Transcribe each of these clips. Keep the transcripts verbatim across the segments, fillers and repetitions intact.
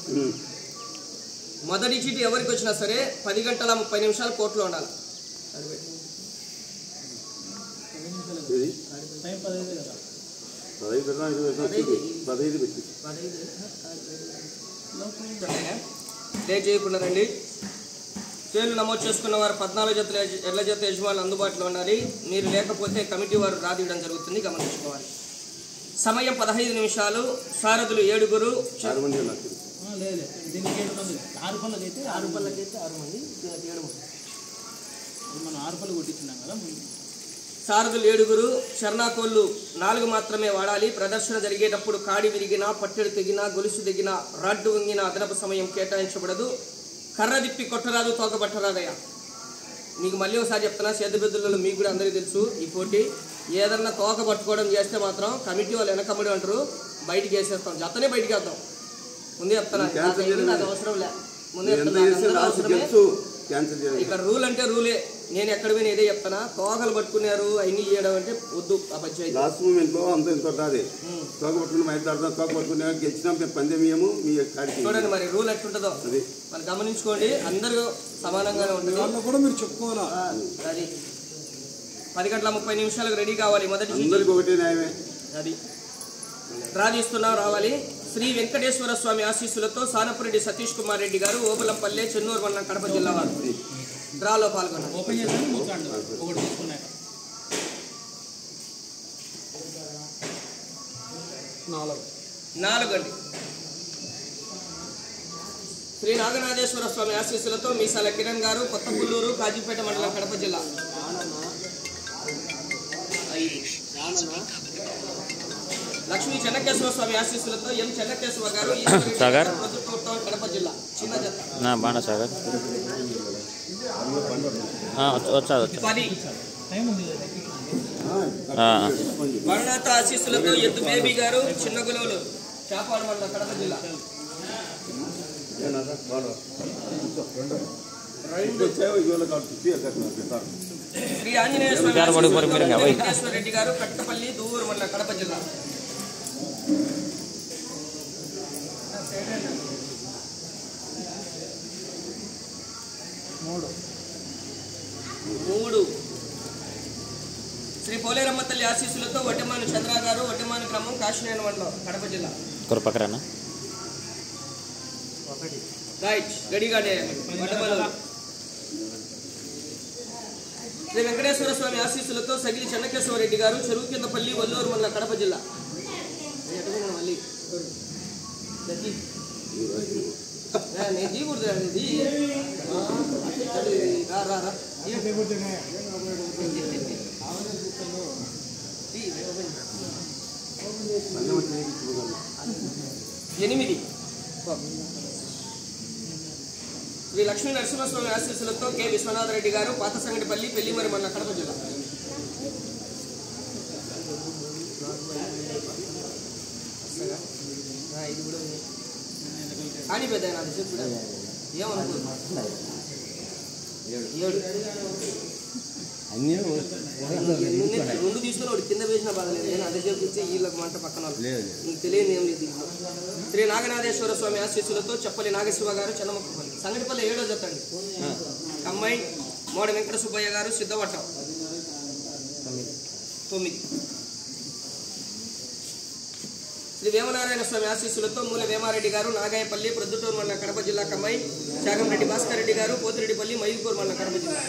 మొదటి చీటి ఎవరికి వచ్చినా సరే పది గంటల ముప్పై నిమిషాలు కోర్టులో ఉండాలి. లేట్ చేయకుండా రండి. పేర్లు నమోదు చేసుకున్న వారు పద్నాలుగు జతల ఎడ్ల జత యజమానులు అందుబాటులో ఉండాలి. మీరు లేకపోతే కమిటీ వారు రాదీయడం జరుగుతుంది, గమనించుకోవాలి. సమయం పదహైదు నిమిషాలు. సారథులు ఏడుగురు. సారథులు ఏడుగురు. శరణాకోళ్ళు నాలుగు మాత్రమే వాడాలి. ప్రదర్శన జరిగేటప్పుడు కాడి విరిగినా, పట్టెడు తెగినా, గొలుసు తెగినా, రాడ్డు వంగినా అదనపు సమయం కేటాయించబడదు. కర్ర దిప్పి కొట్టరాదు, తోకబట్టరాదయ్యా. మీకు మళ్ళీ ఒకసారి చెప్తున్నా, సేదబెద్దులలో మీకు కూడా అందరికీ తెలుసు ఈ పోటీ. ఏదన్నా తోక పట్టుకోవడం చేస్తే మాత్రం కమిటీ వాళ్ళు వెనకమ్మడి అంటారు, బయటికి వేసేస్తాం. జతనే బయటికి వేద్దాం. ముందే చెప్తాను, నాకు అవసరం లే. ముందే చెప్తాను, అవసరమే. ఇక్కడ రూల్ అంటే రూలే. నేను ఎక్కడ పోయినా ఏదే చెప్తానా, తోకలు పట్టుకున్నారు అన్ని చేయడం అంటే వద్దు. ఆ పంచాయతీ లాస్ట్ మూమెంట్లో అంత ఇంత తోక పట్టుకుని మైదాడతాం. తోక పట్టుకుని గెలిచినాం పందెమేమో మీ కాడికి. చూడండి మరి రూల్ ఎట్లుంటుందో మరి గమనించుకోండి. అందరూ సమానంగానే ఉంటుంది. కూడా మీరు చెప్పుకోవాలా. అది పది గంటల ముప్పై నిమిషాలకు రెడీ కావాలి. మొదటి ఒకటే న్యాయమే. అది డ్రా తీస్తున్నాం, రావాలి. శ్రీ వెంకటేశ్వర స్వామి ఆశీస్సులతో సానపురెడ్డి సతీష్ కుమార్ రెడ్డి గారు, ఓబులంపల్లె, చెన్నూరు మండలం, కడప జిల్లా వారు డ్రాలో పాల్గొన్నారు. నాలుగు అండి. శ్రీ నాగనాథేశ్వర స్వామి ఆశీస్సులతో మీసాల కిరణ్ గారు, కొత్త పుల్లూరు, కాజీపేట మండలం, కడప జిల్లా. లక్ష్మీ చెన్నకేశ్వర స్వామి ఆశీస్సులతో ఎం చెన్నకేశ్వర గారు, కడప జిల్లా. చిన్న జత పది. వరనాథ ఆశీస్సులతో ఎద్దు బేబీ గారు, చిన్న గులవులు, చాపాడు మండలం, కడప జిల్లా. శ్రీ ఆంజనేయ స్వామి వెంకటేశ్వర రెడ్డి గారు, కట్టపల్లి, దూరు మండలం, కడప జిల్లా. మూడు. శ్రీ పోలేరమ్మ తల్లి ఆశీస్సులతో వడ్డమాను చంద్ర గారు, వడ్డమాను గ్రామం, కాశీనారాయణ మండలం, కడప జిల్లా. రైట్ గడిగా. శ్రీ వెంకటేశ్వర స్వామి ఆశీస్సులతో సగిలి చెన్నకేశ్వర రెడ్డి గారు, చెరువు కిందపల్లి, వల్లూరు మండలం, కడప జిల్లా. మళ్ళీ నేను దిగుడు ఎనిమిది. శ్రీ లక్ష్మీ నరసింహస్వామి ఆశీస్సులతో కె విశ్వనాథ రెడ్డి గారు, పాత సంగటిపల్లి, పెళ్లిమరి మండలం, కడప జిల్లా. ఇది కూడా కానీ పెద్ద ఏమనుకో రెండు తీసుకుని వాడు కింద వేసిన బాధ లేదు. నేను అదే చెప్పి వీళ్ళకి మంట పక్కన నీకు తెలియని ఏం లేదు. శ్రీ నాగనాథేశ్వర స్వామి ఆశీస్సులతో చెప్పలి నాగశివ గారు, చెన్నమొక్కపల్లి, సంగటిపల్లి ఏడో జతండి. కమ్మాయి మోడ వెంకట సుబ్బయ్య గారు, సిద్ధవట్టం, తొమ్మిది. శ్రీ వేమనారాయణ స్వామి ఆశీస్సులతో మూల వేమారెడ్డి గారు, నాగాయపల్లి, ప్రొద్దుటూరు మండలం, కడప జిల్లా. కమ్మాయి చాగంరెడ్డి భాస్కర్ రెడ్డి గారు, పోతిరెడ్డిపల్లి, మైదుకూరు మండలం, కడప జిల్లా.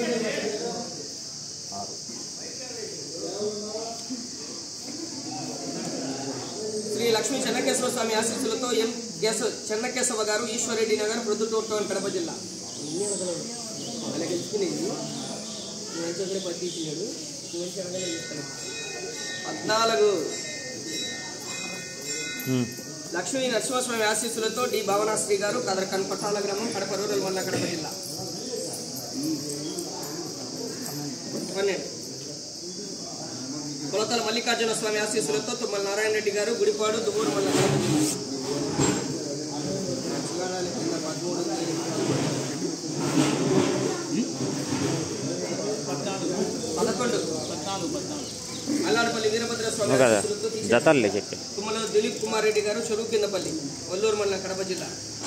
శ్రీ లక్ష్మీ చెన్నకేశ్వర స్వామి ఆశీస్సులతో ఎం కేశవ చెన్నకేశవ గారు, ఈశ్వరెడ్డి నగర్, ప్రొద్దుటూరు, కడప జిల్లా. అలా గెలుచుకునేది పట్టించినాడు. పద్నాలుగు. లక్ష్మీ నరసింహస్వామి ఆశీస్సులతో డి భావనాశ్రీ గారు, కదరకన్, పట్టాల గ్రామం, కడప రూరల్ మండలం, కడప జిల్లా. పన్నెండు. కొలతల మల్లికార్జున స్వామి ఆశీస్సులతో తుమ్మల నారాయణ రెడ్డి గారు, గుడిపాడు, దువ్వూరు మండలం, కడప జిల్లా. పదకొండు. అల్లాడపల్లి వీరభద్ర స్వామి ఆశీస్సులతో తుమ్మల దిలీప్ కుమార్ రెడ్డి గారు, చెరువు కిందపల్లి, వల్లూరు మండలం, కడప జిల్లా.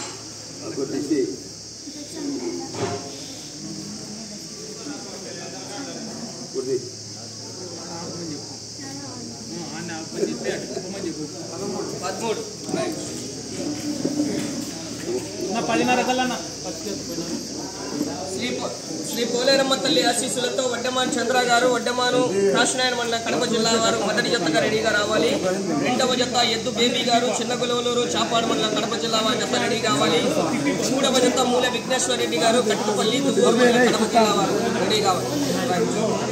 పదమూడు పదిన్నర కల్లా శ్రీ శ్రీ పోలేరమ్మ తల్లి ఆశీస్సులతో వడ్డమాన్ చంద్ర గారు, వడ్డమాను కాశీనాయన మండలం, కడప జిల్లా వారు మొదటి జతగా రెడీగా రావాలి. రెండవ జత ఎద్దు బేబీ గారు, చిన్నగులవలూరు, చాపాడు మండలం, కడప జిల్లా వారి జత రెడీ కావాలి. మూడవ జత మూల విఘ్నేశ్వర రెడ్డి గారు, కట్టుపల్లి, కడప జిల్లా వారు రెడీ కావాలి.